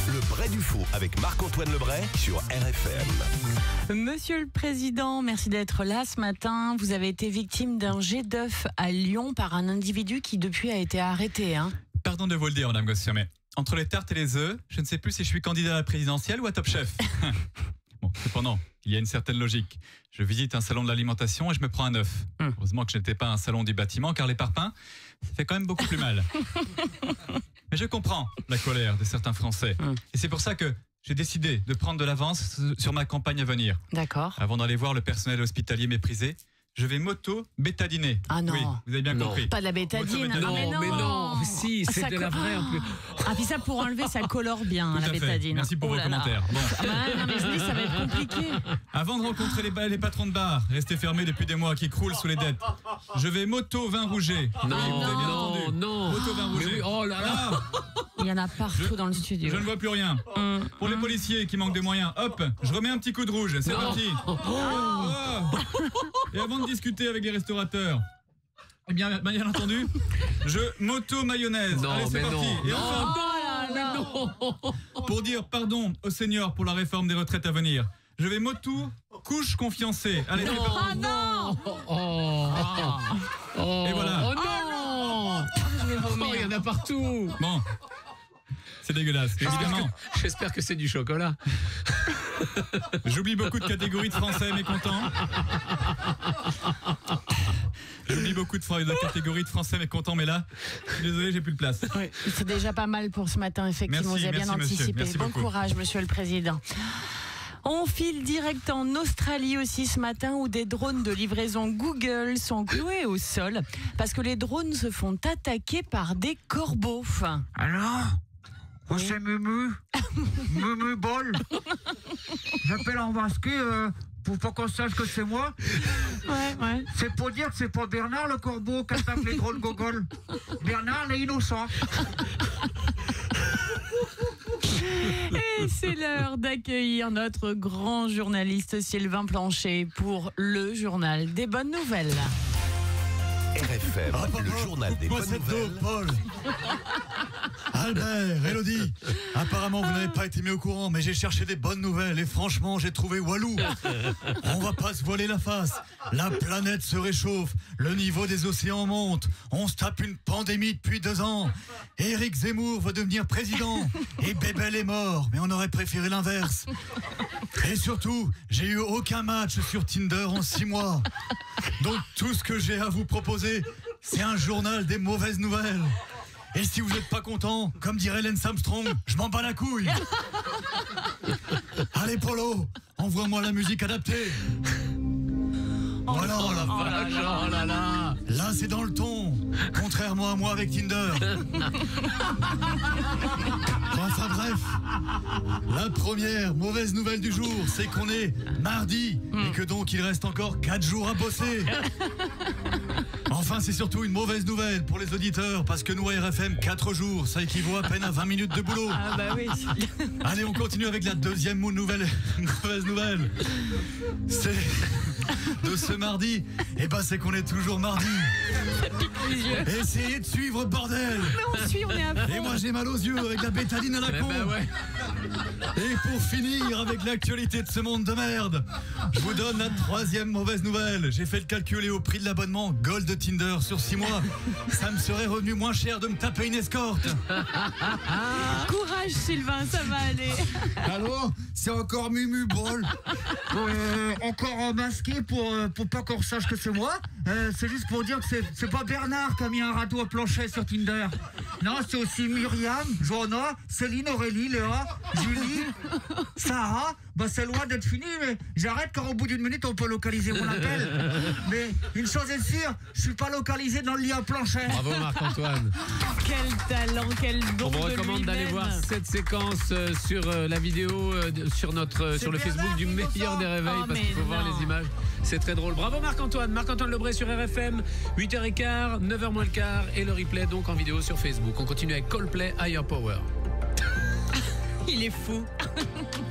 Le vrai du faux avec Marc-Antoine Lebray sur RFM. Monsieur le Président, merci d'être là ce matin. Vous avez été victime d'un jet d'œuf à Lyon par un individu qui depuis a été arrêté. Pardon de vous le dire, Madame Gossier, mais entre les tartes et les œufs, je ne sais plus si je suis candidat à la présidentielle ou à Top Chef. Bon, cependant, il y a une certaine logique. Je visite un salon de l'alimentation et je me prends un œuf. Heureusement que je n'étais pas un salon du bâtiment, car les parpaings, ça fait quand même beaucoup plus mal. Mais je comprends la colère de certains Français. Et c'est pour ça que j'ai décidé de prendre de l'avance sur ma campagne à venir. D'accord. Avant d'aller voir le personnel hospitalier méprisé, je vais m'auto-bétadiner. Ah non. Oui, vous avez bien compris. Pas de la bétadine. Auto-bétadine. Mais non, si, c'est de la vraie en plus. Ah, puis ça, pour enlever, ça colore bien, Tout la à fait. bétadine. Merci pour Oh vos là là. commentaires. Bon. Ah bah, non, mais je dis, ça va être compliqué. Avant de rencontrer les patrons de bar, restés fermés depuis des mois, qui croulent sous les dettes, je vais m'auto-vin rouger. Non, Oui, vous avez bien non, entendu. non. Auto-vin Mais rouger. oui, oh là là. Il y en a partout dans le studio. Je ne vois plus rien. Pour les policiers qui manquent de moyens, hop, je remets un petit coup de rouge. C'est parti. Oh. Et avant de discuter avec les restaurateurs, eh bien entendu, je m'auto-mayonnaise. Non, Allez, c'est mais parti. non. Et enfin, pour dire pardon aux seniors pour la réforme des retraites à venir, je vais m'auto-couche confiancée. Allez, c'est parti. Ah non. Oh, Et voilà. Oh non. Je vais Oh, vomir. il y en a partout. Bon, c'est dégueulasse. Évidemment, J'espère que c'est du chocolat. j'oublie beaucoup de catégories de Français mécontents. J'oublie beaucoup de catégories de Français mécontents, mais là, je suis désolé, j'ai plus de place. C'est déjà pas mal pour ce matin, effectivement. Merci, Vous avez bien merci, monsieur. anticipé. Merci Bon beaucoup. courage, Monsieur le Président. On file direct en Australie aussi ce matin où des drones de livraison Google sont cloués au sol parce que les drones se font attaquer par des corbeaux. Alors c'est Mumu Mumu Bol. J'appelle en masqué pour pas qu'on sache que c'est moi. Ouais. C'est pour dire que c'est pas Bernard le corbeau qui attaque les drones Google. Bernard est innocent. Et c'est l'heure d'accueillir notre grand journaliste Sylvain Plancher pour le journal des bonnes nouvelles. RFM, le journal des bonnes nouvelles. Paul. Albert, Elodie, apparemment vous n'avez pas été mis au courant, mais j'ai cherché des bonnes nouvelles et franchement j'ai trouvé Walou. On va pas se voiler la face, la planète se réchauffe, le niveau des océans monte, on se tape une pandémie depuis 2 ans. Éric Zemmour va devenir président et Bébel est mort, mais on aurait préféré l'inverse. Et surtout, j'ai eu aucun match sur Tinder en 6 mois. Donc tout ce que j'ai à vous proposer, c'est un journal des mauvaises nouvelles. Et si vous n'êtes pas content, comme dirait Lance Armstrong, je m'en bats la couille. Allez Polo, envoie-moi la musique adaptée. Voilà. Oh la vache, oh là là. Là c'est dans le ton, contrairement à moi avec Tinder. Enfin bref, la première mauvaise nouvelle du jour, c'est qu'on est mardi et que donc il reste encore 4 jours à bosser. Enfin c'est surtout une mauvaise nouvelle pour les auditeurs parce que nous à RFM 4 jours, ça équivaut à peine à 20 minutes de boulot. Ah bah oui. Allez, on continue avec la deuxième mauvaise nouvelle. C'est de ce mardi. Et ben c'est qu'on est toujours mardi. Essayez de suivre, bordel. Mais on suit, on est à fond. Et moi j'ai mal aux yeux avec la bétaline à la con. Ben ouais. Et pour finir avec l'actualité de ce monde de merde, je vous donne la troisième mauvaise nouvelle. J'ai fait le calcul et au prix de l'abonnement Gold de Tinder sur 6 mois, ça me serait revenu moins cher de me taper une escorte. Courage Sylvain, ça va aller. Allô, c'est encore Mumu Bol. Encore masqué pour pas qu'on sache que c'est moi. C'est juste pour dire que c'est pas Bernard qui a mis un râteau à plancher sur Tinder. Non, c'est aussi Myriam, Johanna, Céline, Aurélie, Léa, Julie, Sarah. Bah c'est loin d'être fini, mais j'arrête quand au bout d'1 minute on peut localiser mon appel. Mais une chose est sûre, je suis pas localisé dans le lit à plancher. Bravo Marc-Antoine. Quel talent, quel don On vous de recommande d'aller lui-même. voir cette séquence sur la vidéo sur le Facebook du meilleur des réveils Oh, parce mais qu'il faut voir non. les images. C'est très drôle. Bravo Marc-Antoine. Marc-Antoine Lebray sur RFM, 8h15, 9h moins le quart et le replay donc en vidéo sur Facebook. On continue avec Coldplay, Higher Power. Il est fou.